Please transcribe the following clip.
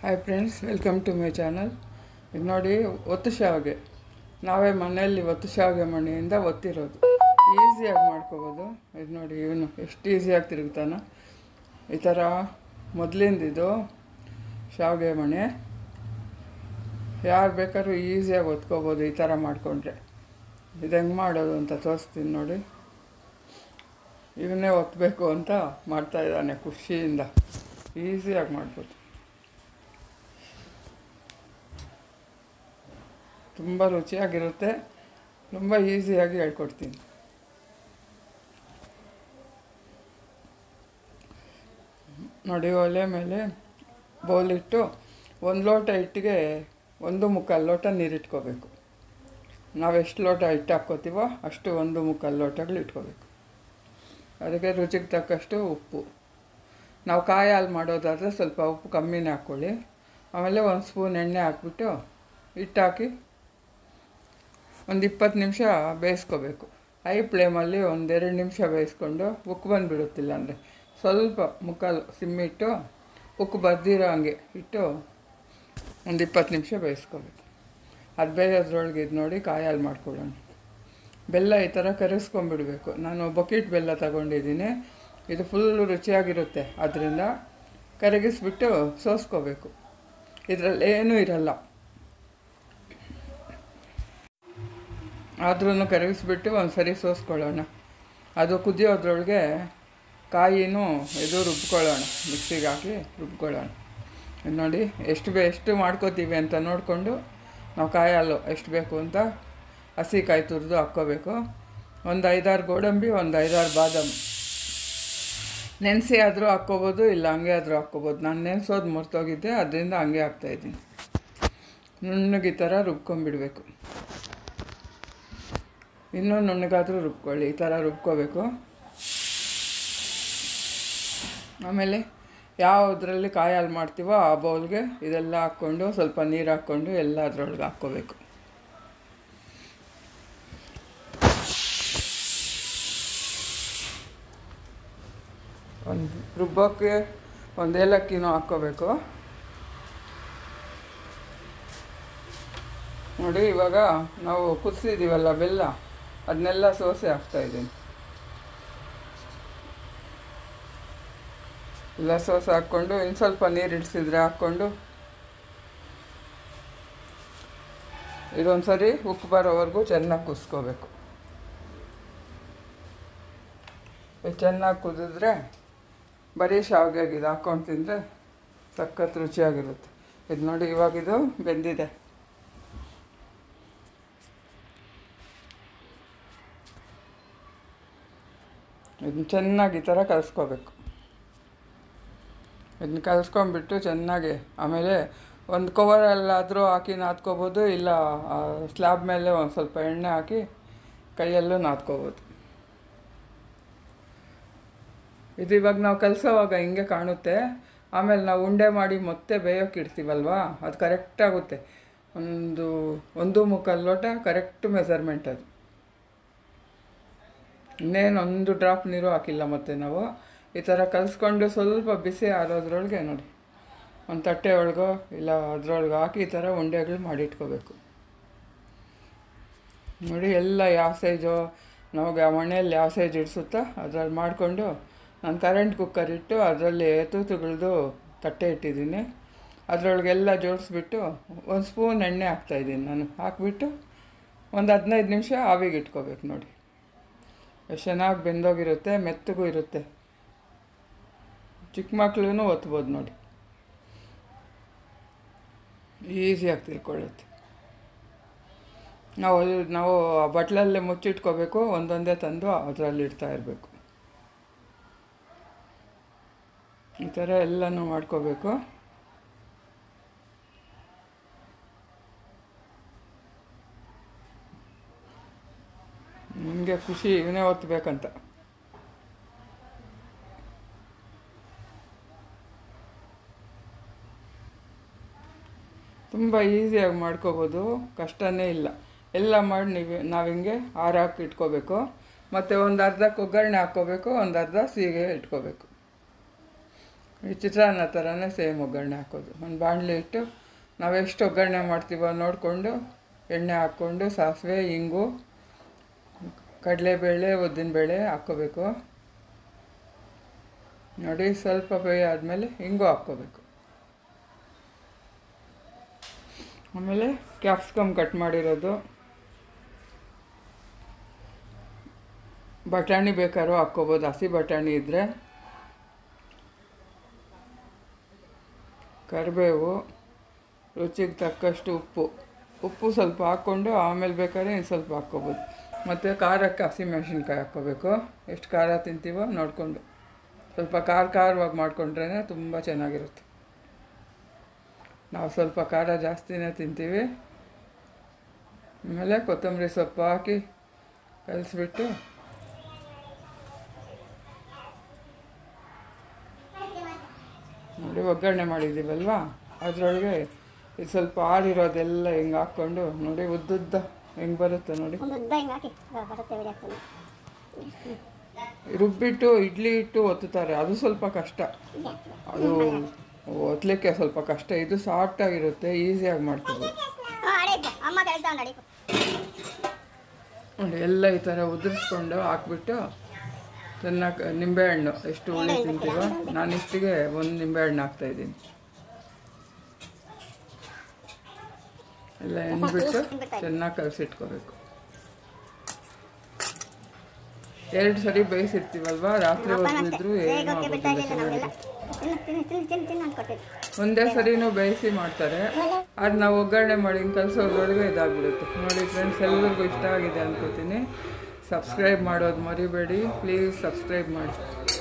Hi friends, welcome to my channel. ಇದು ನೋಡಿ, ಒತ್ತು ಶಾವಿಗೆ. ನಾವೇ ಮನೆಯಲ್ಲಿ ಒತ್ತು ಶಾವಿಗೆ ಮಣೆಯಿಂದ ಒತ್ತಿರೋದು. ಈಸಿಯಾಗಿ ಮಾಡ್ಕೋಬೋದು. ಇದು ನೋಡಿ, ಇವನು ಎಷ್ಟು ಈಸಿಯಾಗಿ ತಿರುಗ್ತಾನೆ. ಈ ಥರ ಮೊದಲಿಂದಿದು ಶಾವಿಗೆ ಮಣೆ ಯಾರು ಬೇಕಾದ್ರೂ ಈಸಿಯಾಗಿ ಒತ್ಕೋಬೋದು. ಈ ಥರ ಮಾಡಿಕೊಂಡ್ರೆ ಇದು ಹೆಂಗೆ ಮಾಡೋದು ಅಂತ ತೋರಿಸ್ತೀನಿ ನೋಡಿ. ಇವನ್ನೇ ಒತ್ತಬೇಕು ಅಂತ ಮಾಡ್ತಾಯಿದ್ದಾನೆ ಖುಷಿಯಿಂದ. ಈಸಿಯಾಗಿ ಮಾಡ್ಬೋದು. ತುಂಬ ರುಚಿಯಾಗಿರುತ್ತೆ. ತುಂಬ ಈಸಿಯಾಗಿ ಹೇಳ್ಕೊಡ್ತೀನಿ. ನೋಡಿ, ಒಲೆ ಮೇಲೆ ಬೌಲಿಟ್ಟು 1 ಲೋಟ ಹಿಟ್ಟಿಗೆ 1 ಲೋಟ ನೀರಿಟ್ಕೋಬೇಕು. ನಾವು ಎಷ್ಟು ಲೋಟ ಹಿಟ್ಟು ಹಾಕ್ಕೋತೀವೋ ಅಷ್ಟು 1 ಲೋಟಗಳು ಇಟ್ಕೋಬೇಕು. ಅದಕ್ಕೆ ರುಚಿಗೆ ತಕ್ಕಷ್ಟು ಉಪ್ಪು. ನಾವು ಕಾಯಿ ಹಾಲು ಮಾಡೋದಾದರೆ ಸ್ವಲ್ಪ ಉಪ್ಪು ಕಮ್ಮಿನೇ ಹಾಕ್ಕೊಳ್ಳಿ. ಆಮೇಲೆ 1 ಸ್ಪೂನ್ ಎಣ್ಣೆ ಹಾಕ್ಬಿಟ್ಟು ಹಿಟ್ಟು ಹಾಕಿ 20 ನಿಮಿಷ ಬೇಯಿಸ್ಕೋಬೇಕು. ಹೈ ಫ್ಲೇಮಲ್ಲಿ 1-2 ನಿಮಿಷ ಬೇಯಿಸ್ಕೊಂಡು ಉಕ್ಕು ಬಂದುಬಿಡುತ್ತಿಲ್ಲ ಅಂದರೆ ಸ್ವಲ್ಪ ಸಿಮ್ಮಿಟ್ಟು ಉಕ್ಕು ಬರ್ದಿರೋ ಹಂಗೆ ಇಟ್ಟು 20 ನಿಮಿಷ ಬೇಯಿಸ್ಕೋಬೇಕು. ಅದು ಬೇಯೋದ್ರೊಳಗೆ ಇದು ನೋಡಿ ಕಾಯಿ ಹಾಲು ಮಾಡ್ಕೊಳ್ಳೋಣ. ಬೆಲ್ಲ ಈ ಥರ ಕರಗಿಸ್ಕೊಂಬಿಡ್ಬೇಕು. ನಾನು ಬಕೆಟ್ ಬೆಲ್ಲ ತಗೊಂಡಿದ್ದೀನಿ. ಇದು ಫುಲ್ಲು ರುಚಿಯಾಗಿರುತ್ತೆ. ಅದರಿಂದ ಕರಗಿಸ್ಬಿಟ್ಟು ಸೋಸ್ಕೋಬೇಕು. ಇದರಲ್ಲಿ ಏನೂ ಇರಲ್ಲ. ಆದ್ರೂ ಕರಗಿಸ್ಬಿಟ್ಟು ಒಂದು ಸರಿ ಸೋಸ್ಕೊಳ್ಳೋಣ. ಅದು ಕುದಿಯೋದ್ರೊಳಗೆ ಕಾಯಿನೂ ಇದು ರುಬ್ಕೊಳ್ಳೋಣ. ಮಿಕ್ಸಿಗೆ ಹಾಕಿ ರುಬ್ಕೊಳ್ಳೋಣ. ನೋಡಿ, ಎಷ್ಟು ಮಾಡ್ಕೋತೀವಿ ಅಂತ ನೋಡಿಕೊಂಡು ನಾವು ಕಾಯಿ ಹಾಲು ಎಷ್ಟು ಬೇಕು ಅಂತ ಹಸಿ ಕಾಯಿ ತುರಿದು ಹಾಕ್ಕೋಬೇಕು. ಒಂದು 5-6 ಗೋಡಂಬಿ, ಒಂದು 5-6 ಬಾದಾಮಿ ನೆನೆಸಿ ಆದರೂ ಹಾಕ್ಕೋಬೋದು, ಇಲ್ಲ ಹಂಗೆ ಆದರೂ ಹಾಕ್ಕೋಬೋದು. ನಾನು ನೆನೆಸೋದು ಮರ್ತೋಗಿದ್ದೆ, ಅದರಿಂದ ಹಂಗೆ ಹಾಕ್ತಾಯಿದ್ದೀನಿ. ನುಣ್ಣಗೆ ಈ ಥರ ರುಬ್ಕೊಂಬಿಡಬೇಕು. ಇನ್ನೂ ನುಣ್ಣಗಾದರೂ ರುಬ್ಕೊಳ್ಳಿ. ಈ ಥರ ರುಬ್ಕೋಬೇಕು. ಆಮೇಲೆ ಯಾವುದರಲ್ಲಿ ಕಾಯಿ ಹಾಲು ಮಾಡ್ತೀವೋ ಆ ಬೌಲ್ಗೆ ಇದೆಲ್ಲ ಹಾಕ್ಕೊಂಡು ಸ್ವಲ್ಪ ನೀರು ಹಾಕ್ಕೊಂಡು ಎಲ್ಲ ಅದರೊಳಗೆ ಹಾಕ್ಕೋಬೇಕು. ರುಬ್ಬೋಕ್ಕೆ 1 ಏಲಕ್ಕಿನೂ ಹಾಕ್ಕೋಬೇಕು. ನೋಡಿ, ಇವಾಗ ನಾವು ಕುದಿಸಿದ್ದೀವಲ್ಲ ಬೆಲ್ಲ, ಅದನ್ನೆಲ್ಲ ಸೋಸೆ ಹಾಕ್ತಾಯಿದ್ದೀನಿ. ಎಲ್ಲ ಸೋಸೆ ಹಾಕ್ಕೊಂಡು ಇನ್ನು ಸ್ವಲ್ಪ ನೀರು ಇಡಿಸಿದ್ರೆ ಹಾಕ್ಕೊಂಡು ಇದೊಂದು ಸರಿ ಉಪ್ಪು ಬರೋವರೆಗೂ ಚೆನ್ನಾಗಿ ಕುದಿಸ್ಕೋಬೇಕು. ಇದು ಚೆನ್ನಾಗಿ ಕುದಿದ್ರೆ ಬರೀ ಶಾವಿಗೆಗೆ ಇದು ಹಾಕ್ಕೊಂಡು ತಿಂದರೆ ಸಖತ್ ರುಚಿಯಾಗಿರುತ್ತೆ. ಇದು ನೋಡಿ, ಇವಾಗಿದು ಬೆಂದಿದೆ. ಇದನ್ನ ಚೆನ್ನಾಗಿ ಈ ಥರ ಕಲಿಸ್ಕೋಬೇಕು. ಇದನ್ನ ಕಲಿಸ್ಕೊಂಡ್ಬಿಟ್ಟು ಚೆನ್ನಾಗಿ ಆಮೇಲೆ ಒಂದು ಕವರಲ್ಲಾದರೂ ಹಾಕಿ ನಾದ್ಕೋಬೋದು, ಇಲ್ಲ ಸ್ಲ್ಯಾಬ್ ಮೇಲೆ ಒಂದು ಸ್ವಲ್ಪ ಎಣ್ಣೆ ಹಾಕಿ ಕೈಯಲ್ಲೂ ನಾದ್ಕೋಬೋದು. ಇದು ಇವಾಗ ನಾವು ಕಲಿಸೋವಾಗ ಹಿಂಗೆ ಕಾಣುತ್ತೆ. ಆಮೇಲೆ ನಾವು ಉಂಡೆ ಮಾಡಿ ಮತ್ತೆ ಬೇಯೋಕೆ ಇಡ್ತೀವಲ್ವ, ಅದು ಕರೆಕ್ಟಾಗುತ್ತೆ. 1-1.25 ಲೋಟ ಕರೆಕ್ಟ್ ಮೆಸರ್ಮೆಂಟ್ ಅದು. ಇನ್ನೇನು 1 ಡ್ರಾಪ್ ನೀರು ಹಾಕಿಲ್ಲ. ಮತ್ತು ನಾವು ಈ ಥರ ಕಲಿಸ್ಕೊಂಡು ಸ್ವಲ್ಪ ಬಿಸಿ ಆರೋದ್ರೊಳಗೆ ನೋಡಿ ಒಂದು ತಟ್ಟೆ ಒಳಗೋ ಇಲ್ಲ ಅದರೊಳಗೆ ಹಾಕಿ ಈ ಥರ ಉಂಡೆಗಳು ಮಾಡಿಟ್ಕೋಬೇಕು. ನೋಡಿ, ಎಲ್ಲ ಯಾವ ಸೈಜು ನಮಗೆ ಆ ಮಣೆಯಲ್ಲಿ ಯಾವ ಸೈಜ್ ಇಡಿಸುತ್ತೋ ಅದರಲ್ಲಿ ಮಾಡಿಕೊಂಡು ನಾನು ಕರೆಂಟ್ ಕುಕ್ಕರ್ ಇಟ್ಟು ಅದರಲ್ಲಿ ತೂತುಗಳದ್ದು ತಟ್ಟೆ ಇಟ್ಟಿದ್ದೀನಿ. ಅದರೊಳಗೆಲ್ಲ ಜೋಡಿಸ್ಬಿಟ್ಟು 1 ಸ್ಪೂನ್ ಎಣ್ಣೆ ಹಾಕ್ತಾಯಿದ್ದೀನಿ ನಾನು. ಹಾಕಿಬಿಟ್ಟು ಒಂದು 15 ನಿಮಿಷ ಆವಿಗೆ ಇಟ್ಕೋಬೇಕು. ನೋಡಿ, ಎಷ್ಟು ಚೆನ್ನಾಗಿ ಬೆಂದೋಗಿರುತ್ತೆ, ಮೆತ್ತಗೂ ಇರುತ್ತೆ. ಚಿಕ್ಕ ಮಕ್ಳೂ ಒತ್ಬೋದು. ನೋಡಿ, ಈಸಿಯಾಗಿ ತಿಳ್ಕೊಳ್ಳುತ್ತೆ. ನಾವು ಬಟ್ಲಲ್ಲೇ ಮುಚ್ಚಿಟ್ಕೋಬೇಕು. ಒಂದೊಂದೇ ತಂದು ಅದರಲ್ಲಿ ಇಡ್ತಾ ಇರಬೇಕು. ಈ ಥರ ಎಲ್ಲನೂ ಮಾಡ್ಕೋಬೇಕು. ನಿಮಗೆ ಖುಷಿ ಇವನೇ ಒತ್ತಬೇಕಂತ. ತುಂಬ ಈಸಿಯಾಗಿ ಮಾಡ್ಕೋಬೋದು, ಕಷ್ಟನೇ ಇಲ್ಲ. ಎಲ್ಲ ಮಾಡಿ ನಾವು ಹಿಂಗೆ ಹಾಕಿ ಇಟ್ಕೋಬೇಕು. ಮತ್ತು ಒಂದು ಅರ್ಧ ಒಗ್ಗರಣೆ ಹಾಕ್ಕೋಬೇಕು, ಒಂದು ಅರ್ಧ ಸೀಗೆ ಇಟ್ಕೋಬೇಕು. ಈ ಚಿತ್ರಾನ್ನ ಥರನೇ ಸೇಮ್ ಒಗ್ಗರಣೆ ಹಾಕೋದು. ಒಂದು ಬಾಣಲಿ ಇಟ್ಟು ನಾವೆಷ್ಟು ಒಗ್ಗರಣೆ ಮಾಡ್ತೀವೋ ನೋಡಿಕೊಂಡು ಎಣ್ಣೆ ಹಾಕ್ಕೊಂಡು ಸಾಸಿವೆ, ಇಂಗು, ಕಡಲೆಬೇಳೆ, ಉದ್ದಿನಬೇಳೆ ಹಾಕ್ಕೋಬೇಕು. ನೋಡಿ, ಸ್ವಲ್ಪ ಬೇಯ ಆದಮೇಲೆ ಇಂಗು ಹಾಕ್ಕೋಬೇಕು. ಆಮೇಲೆ ಕ್ಯಾಪ್ಸಿಕಮ್ ಕಟ್ ಮಾಡಿರೋದು, ಬಟಾಣಿ ಬೇಕಾದ್ರೂ ಹಾಕ್ಕೋಬೋದು, ಹಸಿ ಬಟಾಣಿ ಇದ್ದರೆ, ಕರಿಬೇವು, ರುಚಿಗೆ ತಕ್ಕಷ್ಟು ಉಪ್ಪು ಸ್ವಲ್ಪ ಹಾಕ್ಕೊಂಡು ಆಮೇಲೆ ಬೇಕಾದ್ರೆ ಇನ್ನು ಸ್ವಲ್ಪ ಹಾಕ್ಕೋಬೋದು. ಮತ್ತು ಖಾರಕ್ಕೆ ಹಸಿಮೆಣಸಿನ್ಕಾಯಿ ಹಾಕ್ಕೋಬೇಕು. ಎಷ್ಟು ಖಾರ ತಿಂತೀವೋ ನೋಡಿಕೊಂಡು, ಸ್ವಲ್ಪ ಖಾರವಾಗಿ ಮಾಡಿಕೊಂಡ್ರೇ ತುಂಬ ಚೆನ್ನಾಗಿರುತ್ತೆ. ನಾವು ಸ್ವಲ್ಪ ಖಾರ ಜಾಸ್ತಿನೇ ತಿಂತೀವಿ. ಆಮೇಲೆ ಕೊತ್ತಂಬರಿ ಸೊಪ್ಪು ಹಾಕಿ ಕಲಿಸ್ಬಿಟ್ಟು ನೋಡಿ ಒಗ್ಗರಣೆ ಮಾಡಿದ್ದೀವಲ್ವ, ಅದರೊಳಗೆ ಇದು ಸ್ವಲ್ಪ ಆರಿರೋದೆಲ್ಲ ಹಿಂಗೆ ಹಾಕ್ಕೊಂಡು ನೋಡಿ ಉದ್ದುದ್ದ ಹೆಂಗೆ ಬರುತ್ತೆ ನೋಡಿ. ರುಬ್ಬಿಟ್ಟು ಇಡ್ಲಿ ಇಟ್ಟು ಒತ್ತುತ್ತಾರೆ, ಅದು ಸ್ವಲ್ಪ ಕಷ್ಟ, ಅದು ಒತ್ತಲಿಕ್ಕೆ ಸ್ವಲ್ಪ ಕಷ್ಟ. ಇದು ಸಾಫ್ಟಾಗಿರುತ್ತೆ, ಈಸಿಯಾಗಿ ಮಾಡ್ತೀವಿ ನೋಡಿ. ಎಲ್ಲ ಈ ಥರ ಉದುರಿಸ್ಕೊಂಡು ಹಾಕ್ಬಿಟ್ಟು ಚೆನ್ನಾಗಿ ನಿಂಬೆಹಣ್ಣು ಎಷ್ಟು ಹುಳಿ ತಿಂತೀವೋ, ನಾನು ಇಷ್ಟಿಗೆ ಒಂದು ನಿಂಬೆಹಣ್ಣು ಹಾಕ್ತಾಯಿದ್ದೀನಿ. ಎಲ್ಲ ಎಣ್ಬಿಟ್ಟು ಚೆನ್ನಾಗಿ ಕಲಸಿಟ್ಕೋಬೇಕು. 2 ಸರಿ ಬೇಯಿಸಿರ್ತೀವಲ್ವ, ರಾತ್ರಿ ಹೊತ್ತಿದ್ರು ಏನೂ ಆಗೋದಿಲ್ಲ. ಒಂದೇ ಸರಿನೂ ಬೇಯಿಸಿ ಮಾಡ್ತಾರೆ, ಅದು ನಾವು ಒಗ್ಗರಣೆ ಮಾಡಿ ಹಿಂಗೆ ಕಲಿಸೋದ್ರೊಳಗೆ ಇದಾಗ್ಬಿಡುತ್ತೆ ನೋಡಿ. ಫ್ರೆಂಡ್ಸ್, ಎಲ್ಲರಿಗೂ ಇಷ್ಟ ಆಗಿದೆ ಅನ್ಕೋತೀನಿ. ಸಬ್ಸ್ಕ್ರೈಬ್ ಮಾಡೋದು ಮರಿಬೇಡಿ, ಪ್ಲೀಸ್ ಸಬ್ಸ್ಕ್ರೈಬ್ ಮಾಡಿ.